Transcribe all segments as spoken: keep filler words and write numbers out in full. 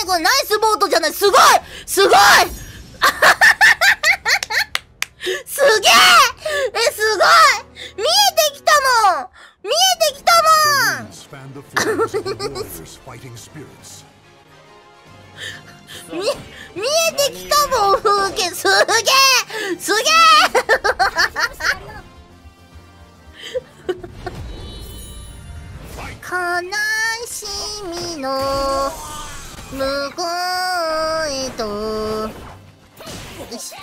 にこれナイスボートじゃない。すごいすごいすげええ、すごい見えてきたもん見えてきたもんみ、見えてきたもん風景すげえすげえ悲しみの向こうへとよし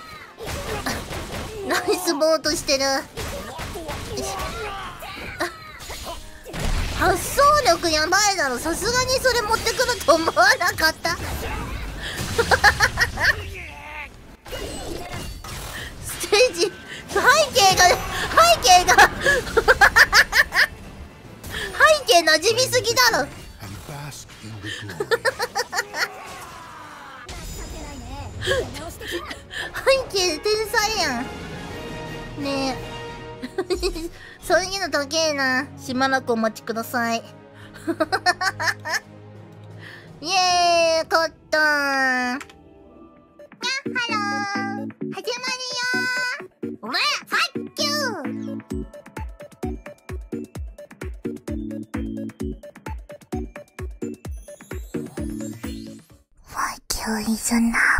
ナイスボートしてる。発想力やばいだろ。さすがにそれ持ってくると思わなかったステージ背景が背景が背景馴染みすぎだろ背景天才やんねえそういうの高えな。しばらくお待ちくださいイエーイ勝ったー。にゃっハロー始まるよー。うわファッキュー。ファッキューis now